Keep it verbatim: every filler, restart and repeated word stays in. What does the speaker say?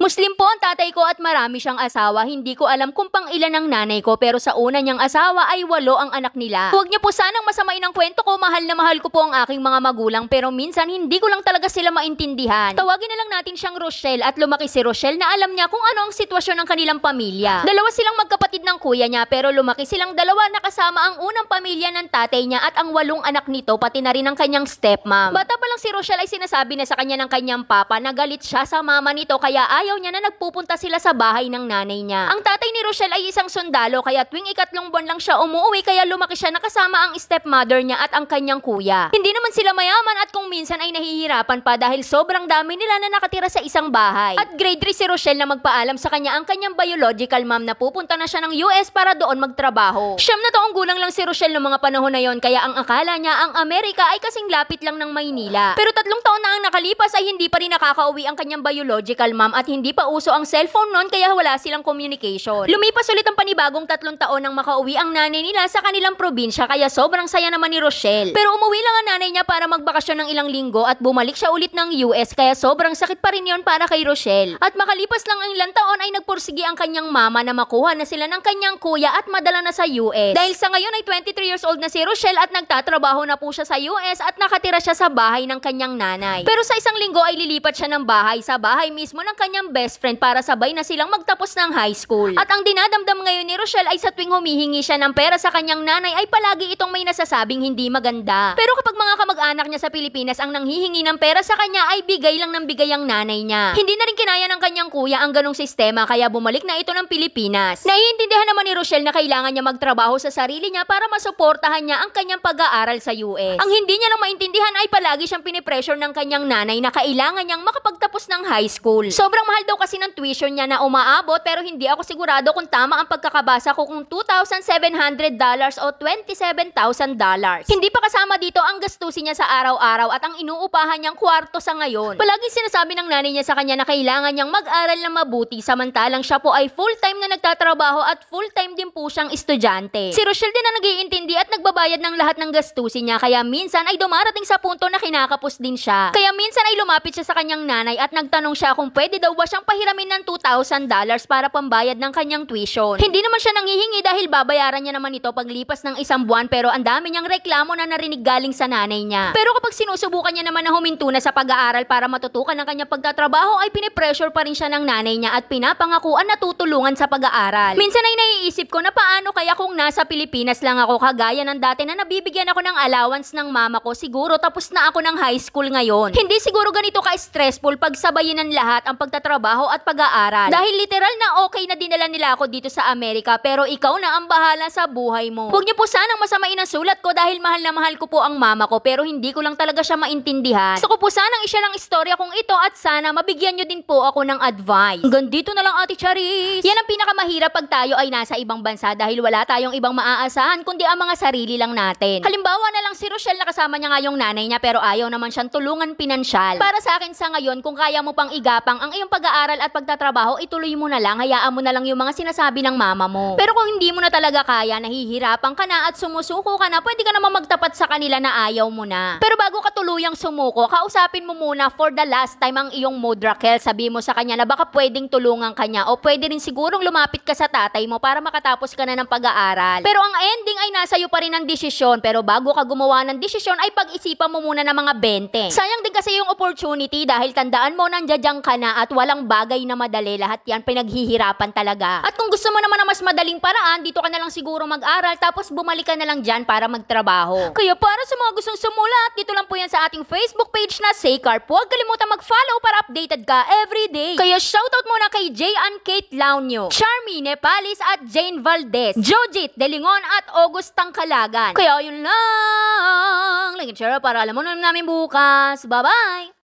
Muslim po ang tatay ko at marami siyang asawa. Hindi ko alam kung pang ilan ang nanay ko, pero sa una niyang asawa ay walo ang anak nila. Huwag niyo po sanang masamain ang kwento ko. Mahal na mahal ko po ang aking mga magulang, pero minsan hindi ko lang talaga sila maintindihan. Tawagin na lang natin siyang Rochelle, at lumaki si Rochelle na alam niya kung ano ang sitwasyon ng kanilang pamilya. Dalawa silang magkapatid ng kuya niya, pero lumaki silang dalawa na kasama ang unang pamilya ng tatay niya at ang walong anak nito, pati na rin ang kanyang stepmom. Bata pa lang si Rochelle ay sinasabi na sa kanya ng kanyang papa na galit siya sa mama nito, kaya ayaw niya na nagpupunta sila sa bahay ng nanay niya. Ang tatay ni Rochelle ay isang sundalo, kaya tuwing ikatlong buwan lang siya umuwi, kaya lumaki siya nakasama ang stepmother niya at ang kanyang kuya. Hindi naman sila mayaman at kung minsan ay nahihirapan pa dahil sobrang dami nila na nakatira sa isang bahay. At grade three si Rochelle na magpaalam sa kanya ang kanyang biological mom na pupunta na siya ng U S para doon magtrabaho. Siyam na taong gulang lang si Rochelle noong mga panahon na yon, kaya ang akala niya ang Amerika ay kasing lapit lang ng Maynila. Pero tatlong taon na ang nakalipas ay hindi pa rin nakakauwi ang kanyang biological mom at hindi pa uso ang cellphone noon, kaya wala silang communication. Lumipas ulit ang panibagong tatlong taon nang makauwi ang nanay nila sa kanilang probinsya, kaya sobrang saya naman ni Rochelle. Pero umuwi lang ang nanay niya para magbakasyon ng ilang linggo at bumalik siya ulit ng U S, kaya sobrang sakit pa rin yon para kay Rochelle. At makalipas lang ang ilang taon ay nagpursigi ang kanyang mama na makuha na sila ng kanyang kuya at madala na sa U S. Dahil sa ngayon ay twenty-three years old na si Rochelle at nagtatrabaho na po siya sa U S at nakatira siya sa bahay ng kanyang nanay. Pero sa isang linggo ay lilipat siya ng bahay sa bahay mismo ng kanyang best friend para sabay na silang magtapos ng high school. At ang dinadamdam ngayon ni Rochelle ay sa tuwing humihingi siya ng pera sa kanyang nanay ay palagi itong may nasasabing hindi maganda. Pero kapag mga kamag-anak niya sa Pilipinas ang nanghihingi ng pera sa kanya ay bigay lang ng bigay ang nanay niya. Hindi na rin kinaya ng kanyang kuya ang ganong sistema, kaya bumalik na ito ng Pilipinas. Naiintindihan naman ni Rochelle na kailangan niya magtrabaho sa sarili niya para masuportahan niya ang kanyang pag-aaral sa U S. Ang hindi niya lang maintindihan ay palagi siyang pinipressure ng kanyang nanay na kailangan niyang makapagtapos ng high school. Sobrang mahal daw kasi ng tuition niya na umaabot, pero hindi ako sigurado kung tama ang pagkakabasa ko kung two thousand seven hundred dollars o twenty-seven thousand dollars. Hindi pa kasama dito ang gastusin niya sa araw-araw at ang inuupahan niyang kwarto sa ngayon. Palaging sinasabi ng nanay niya sa kanya na kailangan niyang mag-aral na mabuti, samantalang siya po ay full-time na nagtatrabaho at full-time din po siyang estudyante. Si Rochelle din na nag-iintindi at nagbabayad ng lahat ng gastusin niya, kaya minsan ay dumarating sa punto na kinakapos din siya. Kaya minsan ay lumapit siya sa kanyang nanay at nagtanong siya kung pwede daw ba siyang pahiramin ng two thousand dollars para pambayad ng kanyang tuition. Hindi naman siya nanghihingi dahil babayaran niya naman ito paglipas ng isang buwan, pero ang dami niyang reklamo na narinig galing sa nanay niya. Pero kapag sinusubukan niya naman na huminto na sa pag-aaral para matutukan ng kanyang pagtatrabaho ay pinipressure pa rin siya ng nanay niya at pinapangakuan na tutulungan sa pag-aaral. Minsan ay naiisip ko na paano kaya kung nasa Pilipinas lang ako kagaya ng dati na nabibigyan ako ng allowance ng mama ko, siguro tapos na ako ng high school ngayon. Hindi siguro ganito ka-stressful pag sabayin ng lahat ang pagtatrabaho at pag-aaral. Dahil literal na okay na dinala nila ako dito sa Amerika, pero ikaw na ang bahala sa buhay mo. Huwag niyo po sanang masamain ang sulat ko dahil mahal na mahal ko po ang mama ko, pero hindi ko lang talaga siya maintindihan. Gusto ko po sanang i-share ang istorya kong ito at sana mabigyan niyo din po ako ng advice. Hanggang dito na lang, Ate Charis. Yan ang pinakamahirap pag tayo ay nasa ibang bansa dahil wala tayong ibang maaasahan kundi ang mga sarili lang natin. Halimbawa na lang si Rochelle na kasama niya nga yung nanay niya pero ayaw naman siyang tulungan pinansyal. Para sa akin sa ngayon, kung kaya mo pang igapang ang iyong pag-aaral at pagtatrabaho, ituloy mo na lang, hayaan mo na lang yung mga sinasabi ng mama mo. Pero kung hindi mo na talaga kaya, nahihirapan ka na at sumusuko ka na, pwede ka naman magtapat sa kanila na ayaw mo na. Pero bago ka tuluyang sumuko, kausapin mo muna for the last time ang iyong mood, Raquel. Sabi mo sa kanya na baka pwedeng tulungan kanya o pwede rin sigurong lumapit ka sa tatay mo para makatapos ka na ng pag-aaral. Pero ang ending ay nasa iyo pa rin ang desisyon. Pero bago ka gumawa ng desisyon ay pag-isipan mo muna ng mga bente. Sayang din kasi yung opportunity dahil tandaan mo nandiyan ka na at walang bagay na madali. Lahat yan pinaghihirapan talaga. At kung gusto mo naman na mas madaling paraan, dito ka na lang siguro mag-aral tapos bumalik ka na lang dyan para magtrabaho. Kaya para sa mga gustong sumulat, dito lang po yan sa ating Facebook page na Saycarp. Huwag kalimutan mag-follow para updated ka everyday. Kaya shoutout muna kay Jay and Kate Launyo, Charmy Nepalis at Jane Valdez, Jojit Delingon at August Tangkalagan. Kaya yun lang. Like and share para alam mo na namin bukas. Bye-bye!